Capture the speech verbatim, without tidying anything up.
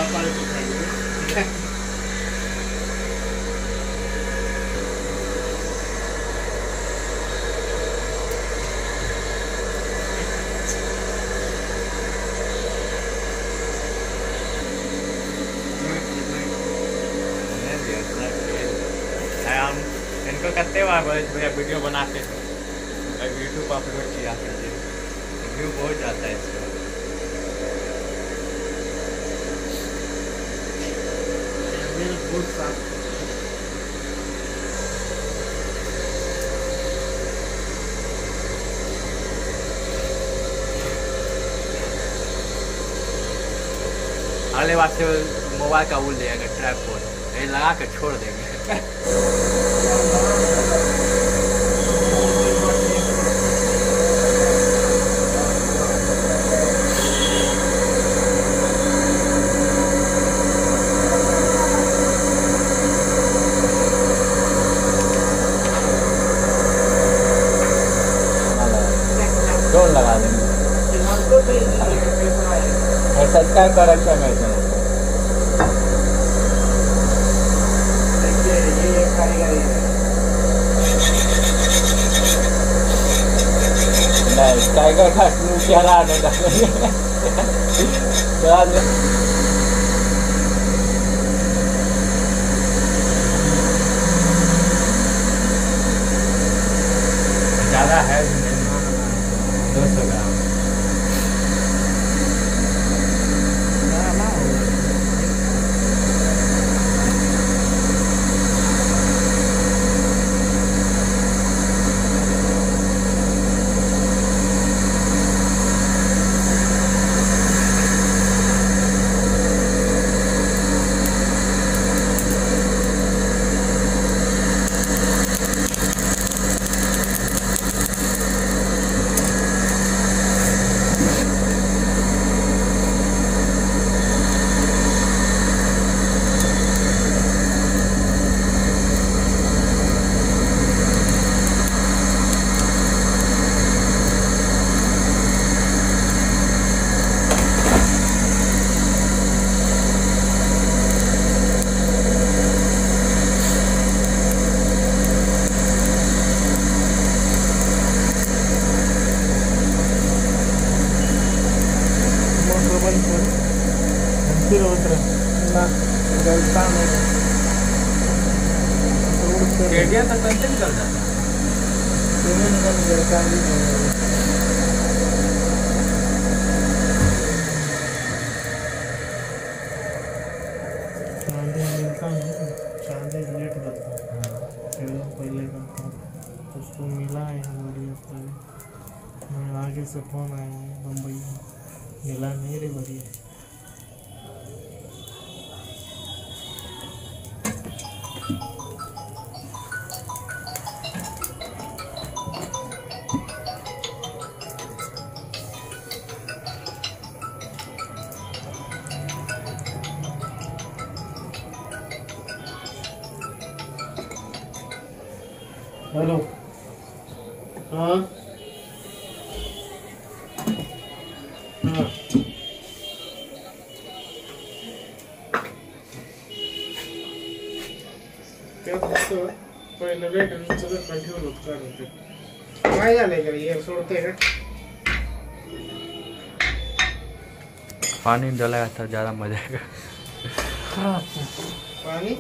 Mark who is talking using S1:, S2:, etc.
S1: इनको करते हुआ वीडियो बनाते हैं यूट्यूब पर अपलोड किया करते व्यू बहुत जाता है इसका। अगले बार से मोबाइल का वो लेगा ट्राइपॉड ये लगा के छोड़ देंगे।
S2: डोर लगा देंगे ऐसा स्कैन कर रखा है मैं नहीं टाइगर का क्या लाने का
S1: ज़्यादा है दो सौ ग्राम केडिया तक कैसे निकल जाता
S3: लेट करता पहले का उसको मिला है मैं आगे से फोन आया है बम्बई मिला नहीं रे बढ़िया। हेलो हाँ हाँ क्या दोस्तों पहले वेट नीचे तक बैठे हो लोग क्या करते क्या जाने के लिए छोड़ते हैं
S1: पानी डालेगा तो ज़्यादा मजा आएगा।
S3: पानी